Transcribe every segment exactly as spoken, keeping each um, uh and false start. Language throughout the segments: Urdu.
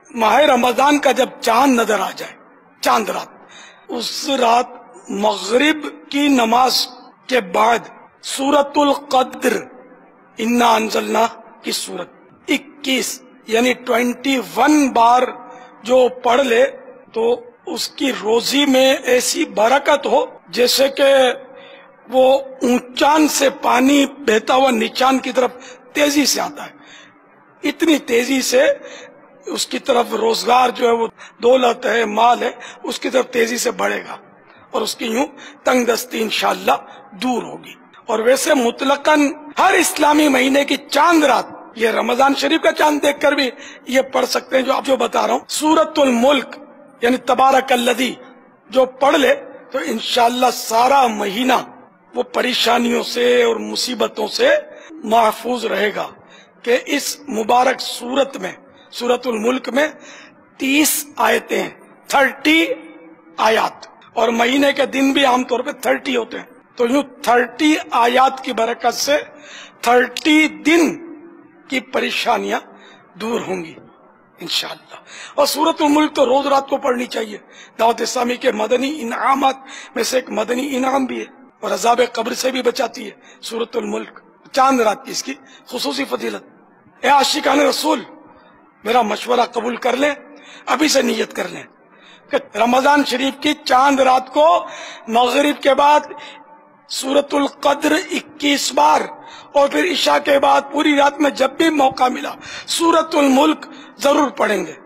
ماہ رمضان کا جب چاند نظر آ جائے، چاند رات، اس رات مغرب کی نماز کے بعد سورۃ القدر انا انزلنا کی سورت اکیس یعنی اکیس بار جو پڑھ لے تو اس کی روزی میں ایسی برکت ہو جیسے کہ وہ اونچان سے پانی بہتا ہوا نیچان کی طرف تیزی سے آتا ہے، اتنی تیزی سے اس کی طرف روزگار جو ہے وہ دولت ہے، مال ہے، اس کی طرف تیزی سے بڑھے گا اور اس کی یوں تنگ دستی انشاءاللہ دور ہوگی۔ اور ویسے مطلقاً ہر اسلامی مہینے کی چاند رات، یہ رمضان شریف کا چاند دیکھ کر بھی یہ پڑھ سکتے ہیں جو آپ جو بتا رہا ہوں، سورۃ الملک یعنی تبارک الذی جو پڑھ لے تو انشاءاللہ سارا مہینہ وہ پریشانیوں سے اور مصیبتوں سے محفوظ رہے گا۔ کہ اس مبارک سورت میں، سورۃ الملک میں تیس آیتیں ہیں، تھرٹی آیات، اور مہینے کے دن بھی عام طور پہ تھرٹی ہوتے ہیں، تو یوں تھرٹی آیات کی برکت سے تھرٹی دن کی پریشانیاں دور ہوں گی انشاءاللہ۔ اور سورۃ الملک تو روز رات کو پڑھنی چاہیے، دعوت اسلامی کے مدنی انعامات میں سے ایک مدنی انعام بھی ہے، اور عذاب قبر سے بھی بچاتی ہے سورۃ الملک، چاند رات کی اس کی خصوصی فضیلت۔ اے عاشقان رسول، میرا مشورہ قبول کر لیں، ابھی سے نیت کر لیں کہ رمضان شریف کی چاند رات کو مغرب کے بعد سورۃ القدر اکیس بار، اور پھر عشاء کے بعد پوری رات میں جب بھی موقع ملا سورۃ الملک ضرور پڑھیں گے۔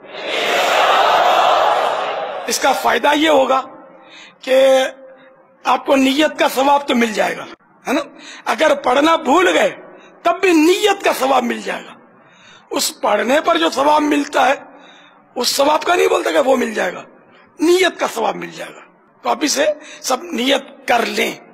اس کا فائدہ یہ ہوگا کہ آپ کو نیت کا ثواب تو مل جائے گا، ہے نا؟ اگر پڑھنا بھول گئے تب بھی نیت کا ثواب مل جائے گا۔ اس پڑھنے پر جو ثواب ملتا ہے اس ثواب کا نہیں بولتا کہ وہ مل جائے گا، نیت کا ثواب مل جائے گا۔ تو ابھی سے سب نیت کر لیں۔